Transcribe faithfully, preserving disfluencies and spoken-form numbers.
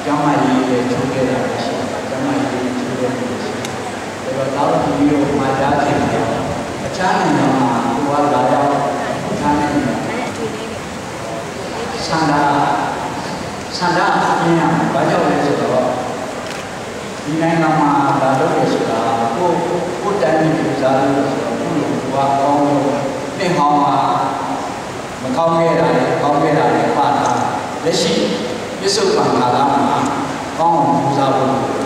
ကျောင်းမကြီးရဲ့ကျိုးခဲ့တာရှိတယ်ကျောင်းမကြီးရဲ့ကျိုးခဲ့တာရှိတယ်ဒါတော့တောက်ပြီးတော့မှာကြားချင်တယ်အခြားနိုင်ငံမှာသူကလာရောက်အခြားနိုင်ငံဆန္ဒဆန္ဒအပြင်းအောင်ဘာကြောင့်လဲဆိုတော့ဒီနိုင်ငံမှာလာလို့ရဆိုတာကိုကိုတိုင်းပြည်ပြည်စားလို့ဆိုတော့ဘုလိုကကောင်းလို့တင်ဟောင်းမှာမကောင်းခဲ့တာလေကောင်းခဲ့တာလေပါတာလက်ရှိပြစ္ဆုတ်ပံခါလာမှာကောင်းအောင်ပူဇော်ဖို့